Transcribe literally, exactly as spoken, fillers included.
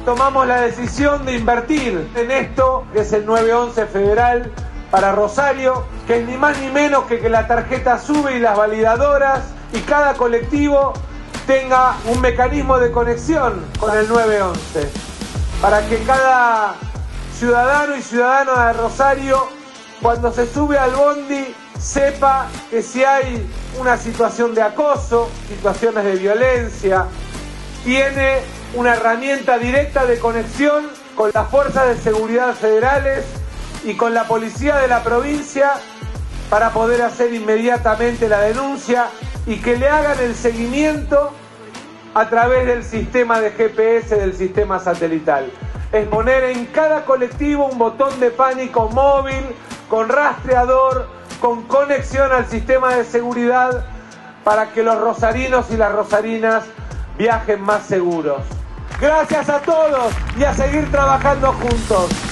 tomamos la decisión de invertir en esto, que es el nueve once federal para Rosario, que es ni más ni menos que que la tarjeta SUBE y las validadoras y cada colectivo tenga un mecanismo de conexión con el nueve once, para que cada ciudadano y ciudadana de Rosario, cuando se sube al bondi, sepa que si hay una situación de acoso, situaciones de violencia, tiene una herramienta directa de conexión con las fuerzas de seguridad federales y con la policía de la provincia para poder hacer inmediatamente la denuncia y que le hagan el seguimiento a través del sistema de G P S del sistema satelital. Es poner en cada colectivo un botón de pánico móvil, con rastreador, con conexión al sistema de seguridad para que los rosarinos y las rosarinas viajen más seguros. Gracias a todos y a seguir trabajando juntos.